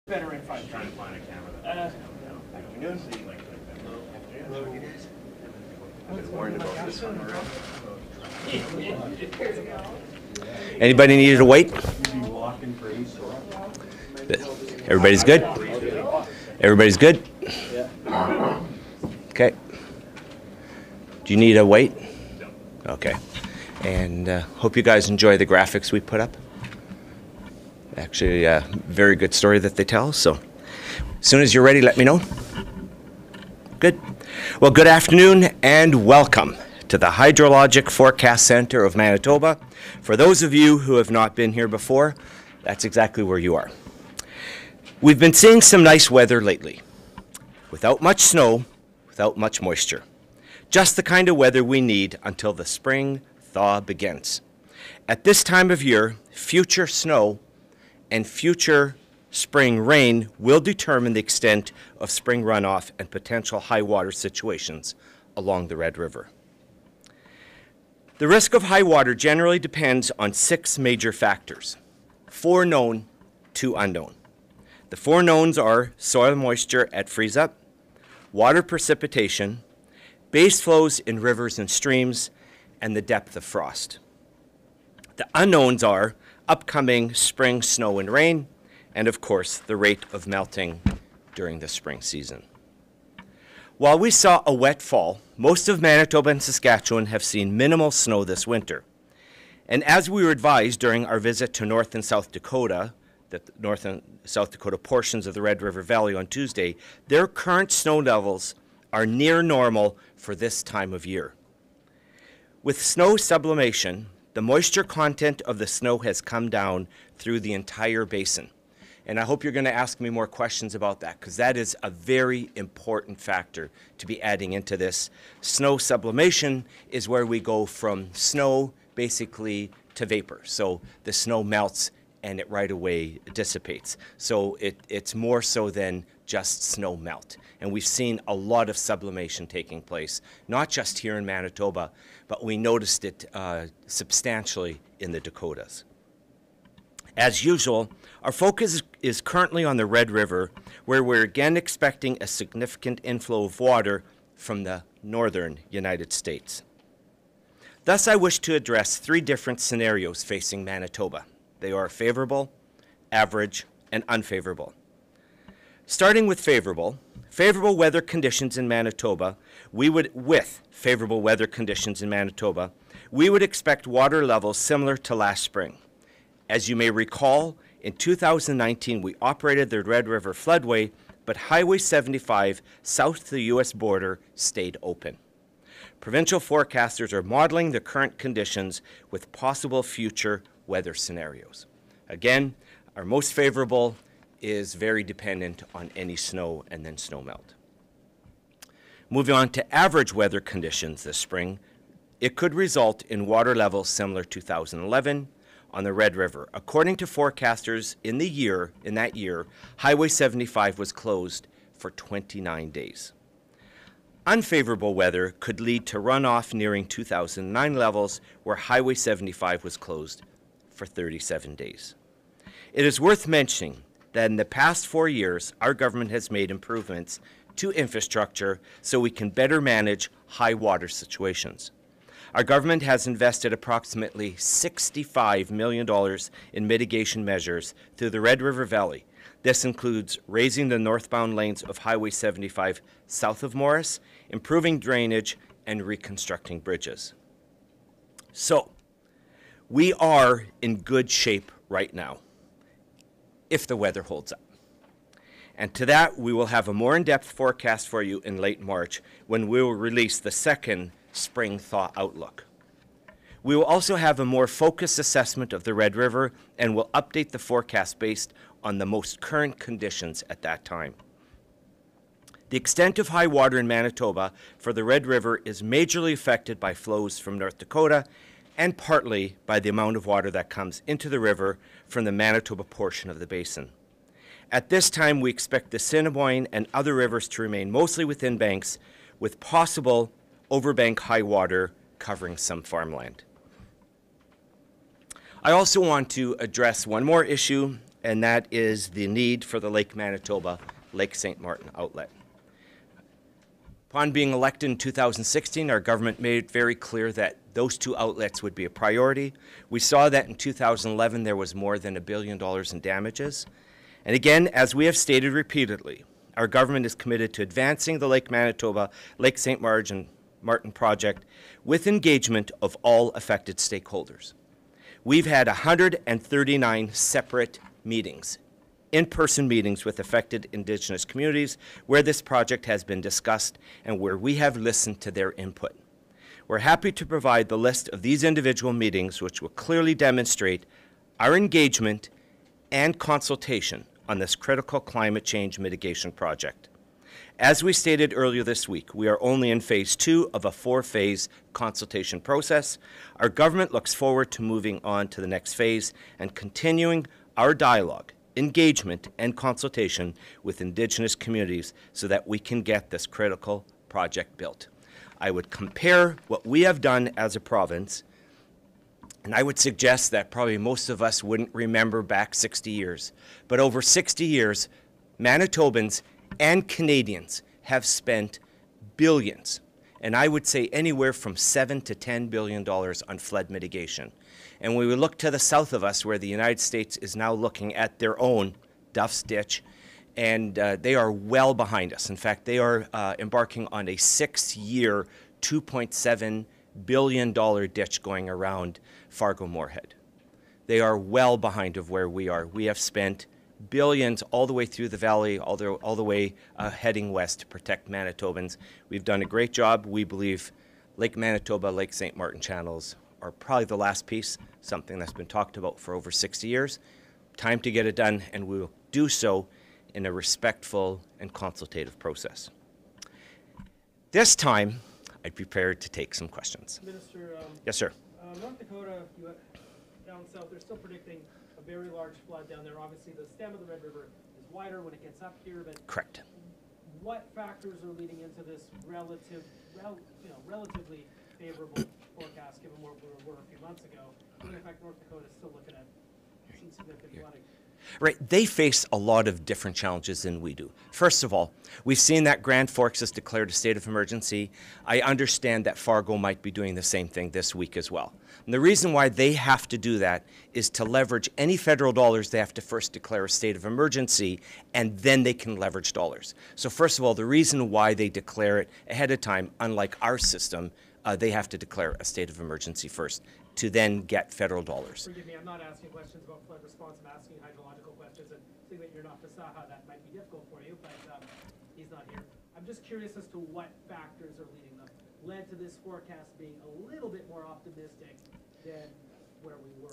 Better in front. Trying to find a camera that afternoon. I've been warned about this one already. Anybody needed a wait? Everybody's good? Everybody's good? Okay. Do you need a wait? Okay. And hope you guys enjoy the graphics we put up. Actually, a very good story that they tell. So as soon as you're ready, let me know. Good. Well, good afternoon and welcome to the Hydrologic Forecast Center of Manitoba. For those of you who have not been here before, that's exactly where you are. We've been seeing some nice weather lately, without much snow, without much moisture. Just the kind of weather we need until the spring thaw begins. At this time of year, future snow and future spring rain will determine the extent of spring runoff and potential high water situations along the Red River. The risk of high water generally depends on 6 major factors, 4 known, 2 unknown. The 4 knowns are soil moisture at freeze-up, water precipitation, base flows in rivers and streams, and the depth of frost. The unknowns are upcoming spring snow and rain, and of course, the rate of melting during the spring season. While we saw a wet fall, most of Manitoba and Saskatchewan have seen minimal snow this winter. And as we were advised during our visit to North and South Dakota, the North and South Dakota portions of the Red River Valley on Tuesday, their current snow levels are near normal for this time of year. With snow sublimation, the moisture content of the snow has come down through the entire basin. And I hope you're going to ask me more questions about that, because that is a very important factor to be adding into this. Snow sublimation is where we go from snow basically to vapor. So the snow melts and it right away dissipates. So it's more so than just snow melt. And we've seen a lot of sublimation taking place, not just here in Manitoba, but we noticed it substantially in the Dakotas. As usual, our focus is currently on the Red River, where we're again expecting a significant inflow of water from the northern United States. Thus, I wish to address 3 different scenarios facing Manitoba. They are favorable, average, and unfavorable. Starting with favorable weather conditions in Manitoba, we would expect water levels similar to last spring. As you may recall, in 2019, we operated the Red River floodway, but Highway 75 south to the U.S. border stayed open. Provincial forecasters are modeling the current conditions with possible future weather scenarios. Again, our most favorable is very dependent on any snow and then snow melt. Moving on to average weather conditions this spring, it could result in water levels similar to 2011 on the Red River. According to forecasters in that year, Highway 75 was closed for 29 days. Unfavorable weather could lead to runoff nearing 2009 levels, where Highway 75 was closed for 37 days. It is worth mentioning that in the past 4 years, our government has made improvements to infrastructure so we can better manage high water situations. Our government has invested approximately $65 million in mitigation measures through the Red River Valley. This includes raising the northbound lanes of Highway 75 south of Morris, improving drainage, and reconstructing bridges. So, we are in good shape right now, if the weather holds up. And to that, we will have a more in-depth forecast for you in late March, when we will release the second spring thaw outlook. We will also have a more focused assessment of the Red River, and will update the forecast based on the most current conditions at that time. The extent of high water in Manitoba for the Red River is majorly affected by flows from North Dakota, and partly by the amount of water that comes into the river from the Manitoba portion of the basin. At this time, we expect the Assiniboine and other rivers to remain mostly within banks, with possible overbank high water covering some farmland. I also want to address one more issue and that is the need for the Lake Manitoba, Lake St. Martin outlet. Upon being elected in 2016, our government made it very clear that those two outlets would be a priority. We saw that in 2011 there was more than $1 billion in damages. And again, as we have stated repeatedly, our government is committed to advancing the Lake Manitoba, Lake St. Martin project with engagement of all affected stakeholders. We've had 139 separate meetings, in-person meetings with affected Indigenous communities where this project has been discussed and where we have listened to their input. We're happy to provide the list of these individual meetings which will clearly demonstrate our engagement and consultation on this critical climate change mitigation project. As we stated earlier this week, we are only in phase 2 of a 4-phase consultation process. Our government looks forward to moving on to the next phase and continuing our dialogue, engagement, and consultation with Indigenous communities so that we can get this critical project built. I would compare what we have done as a province, and I would suggest that probably most of us wouldn't remember back 60 years. But over 60 years, Manitobans and Canadians have spent billions, and I would say anywhere from $7 to $10 billion on flood mitigation. And when we look to the south of us, where the United States is now looking at their own Duff's Ditch, and they are well behind us. In fact, they are embarking on a 6-year, $2.7 billion ditch going around Fargo-Moorhead. They are well behind of where we are. We have spent billions all the way through the valley, all the way heading west to protect Manitobans. We've done a great job. We believe Lake Manitoba, Lake St. Martin channels are probably the last piece, something that's been talked about for over 60 years. Time to get it done, and we will do so in a respectful and consultative process. This time, I'm prepared to take some questions. Minister, Yes, sir. North Dakota, down south, they're still predicting a very large flood down there. Obviously, the stem of the Red River is wider when it gets up here, but Correct. what factors are leading into this relatively favorable forecast, given where we were a few months ago? And in fact, North Dakota is still looking at some significant flooding. Right, they face a lot of different challenges than we do. First of all, we've seen that Grand Forks has declared a state of emergency. I understand that Fargo might be doing the same thing this week as well. And the reason why they have to do that is to leverage any federal dollars. They have to first declare a state of emergency, and then they can leverage dollars. So first of all, the reason why they declare it ahead of time, unlike our system, they have to declare a state of emergency first to then get federal dollars. Forgive me, I'm not asking questions about flood response. I'm asking hydrological questions, and seeing that you're not Fasaha, that might be difficult for you, but he's not here. I'm just curious as to what factors are led to this forecast being a little bit more optimistic than where we were.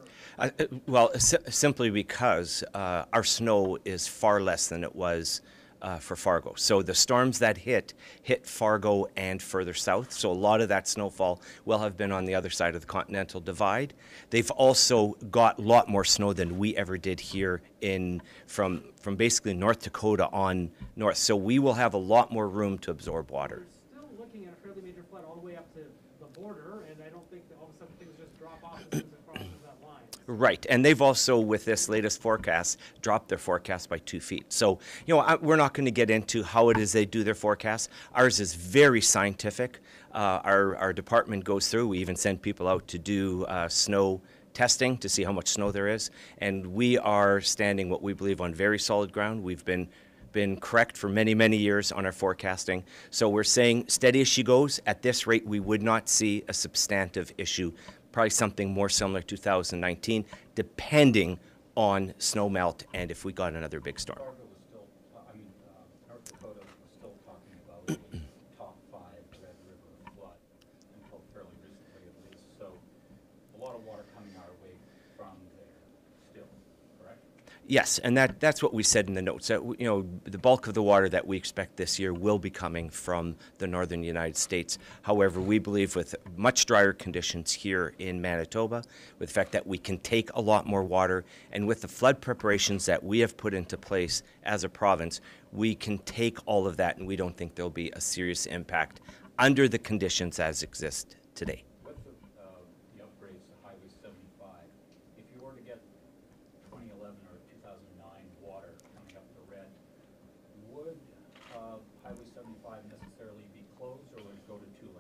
Simply because our snow is far less than it was for Fargo. So the storms that hit Fargo and further south. So a lot of that snowfall will have been on the other side of the Continental Divide. They've also got a lot more snow than we ever did here from basically North Dakota on north. So we will have a lot more room to absorb water. We're still looking at a fairly major flood all the way up to the border, and I don't think that all of a sudden things just drop off as soon as it crosses that line. Right, and they've also, with this latest forecast, dropped their forecast by 2 feet. So, we're not going to get into how it is they do their forecast. Ours is very scientific. Our department goes through. We even send people out to do snow testing to see how much snow there is. And we are standing what we believe on very solid ground. We've been correct for many, many years on our forecasting. So we're saying steady as she goes. At this rate, we would not see a substantive issue. Probably something more similar to 2019, depending on snow melt and if we got another big storm. Fargo was still, North Dakota was still talking about a top 5 Red River flood until fairly recently at least. So a lot of water coming our way from there still, correct? Yes, and that's what we said in the notes. That, the bulk of the water that we expect this year will be coming from the northern United States. However, we believe with much drier conditions here in Manitoba, with the fact that we can take a lot more water, and with the flood preparations that we have put into place as a province, we can take all of that, and we don't think there'll be a serious impact under the conditions as exist today. With the upgrades to Highway 75, if you were to get 2011 or 2009 Highway 75 necessarily be closed, or would it go to 2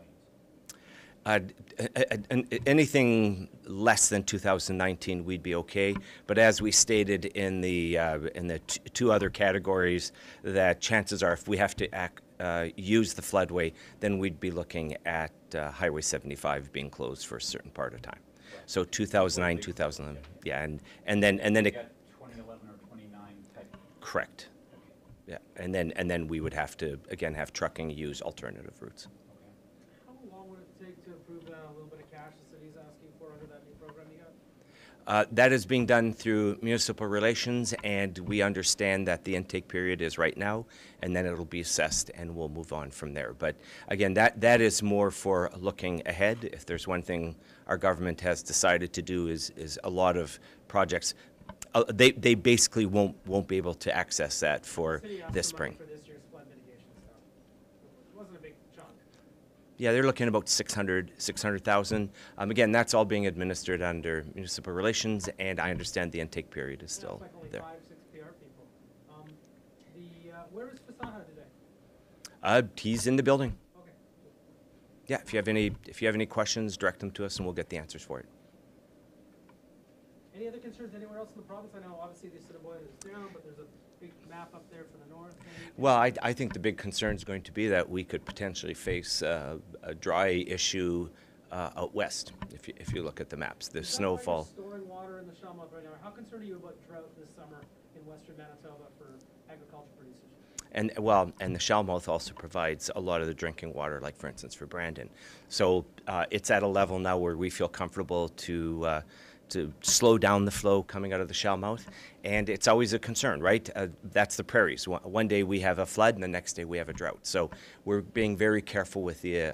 lanes? Anything less than 2019, we'd be okay. But as we stated in the two other categories, that chances are if we have to use the floodway, then we'd be looking at Highway 75 being closed for a certain part of time. So 2009, 2011, yeah, and then You it, got 2011 or 29 type. correct, yeah, and then we would have to again have trucking use alternative routes. Okay. How long would it take to approve that little bit of cash the city's asking for under that new program you got? That is being done through municipal relations, and we understand that the intake period is right now, and then it'll be assessed, and we'll move on from there. But again, that is more for looking ahead. If there's one thing our government has decided to do is a lot of projects, they basically won't be able to access that for The city asked this for money spring. for this year's flood mitigation stuff. It wasn't a big chunk. Yeah, they're looking at about 600,000. Again, that's all being administered under municipal relations, and I understand the intake period is still It's like only there. 5, 6 PR people. Where is Fasaha today? He's in the building. Okay. Yeah, if you have any questions, direct them to us, and we'll get the answers for it. Any other concerns anywhere else in the province? I know obviously the Assiniboine is down, but there's a big map up there for the north. Well, I think the big concern is going to be that we could potentially face a dry issue out west. If you look at the maps, the Is that why snowfall. you're storing water in the Shawmouth right now? How concerned are you about drought this summer in western Manitoba for agriculture producers? And the Shellmouth also provides a lot of the drinking water, like for instance for Brandon. So it's at a level now where we feel comfortable to slow down the flow coming out of the Shellmouth, and it's always a concern, right? That's the prairies. One day we have a flood, and the next day we have a drought. So we're being very careful with the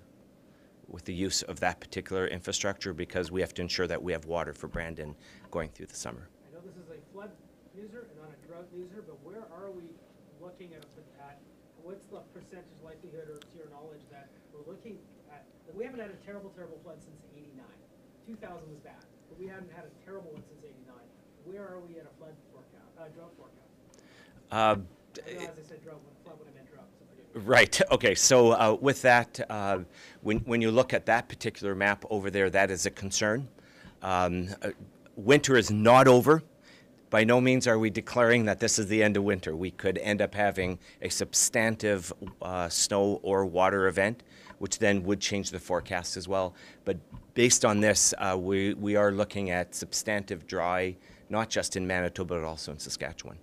use of that particular infrastructure because we have to ensure that we have water for Brandon going through the summer. I know this is a flood user and not a drought user, but where are we looking at what's the percentage likelihood, or to your knowledge, that we're looking at, we haven't had a terrible flood since '89. 2000 was bad, but we haven't had a terrible one since '89. Where are we at a flood forecast, drought forecast? I know as I said drought, flood when I meant drought, so forgive me. Right. Okay. So with that, when you look at that particular map over there, that is a concern. Winter is not over. By no means are we declaring that this is the end of winter. We could end up having a substantive snow or water event, which then would change the forecast as well. But based on this, we are looking at substantive dry, not just in Manitoba, but also in Saskatchewan.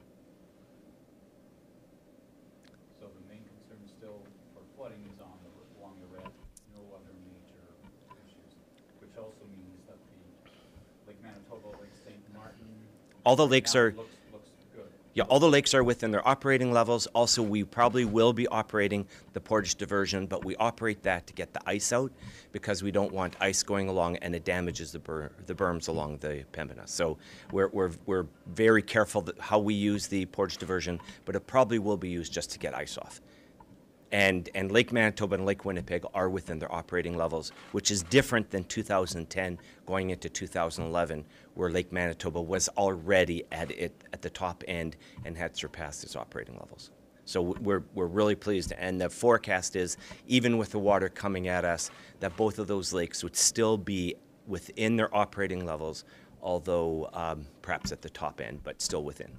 So the main concern still for flooding is along the red, no other major issues, which also means that the Lake Manitoba, Lake St. Martin. All the right lakes now are- Looks good. Yeah, all the lakes are within their operating levels. Also, we probably will be operating the portage diversion, but we operate that to get the ice out because we don't want ice going along and it damages the berms along the Pembina. So we're very careful that how we use the portage diversion, but it probably will be used just to get ice off. And Lake Manitoba and Lake Winnipeg are within their operating levels, which is different than 2010 going into 2011, where Lake Manitoba was already at the top end and had surpassed its operating levels. So we're really pleased, and the forecast is, even with the water coming at us, that both of those lakes would still be within their operating levels, although perhaps at the top end, but still within.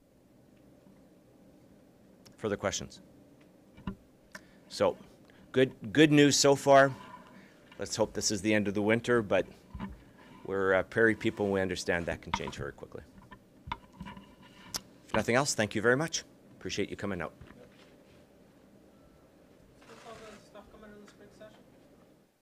Further questions? So, good news so far. Let's hope this is the end of the winter, but we're prairie people, and we understand that can change very quickly. If nothing else, thank you very much. Appreciate you coming out.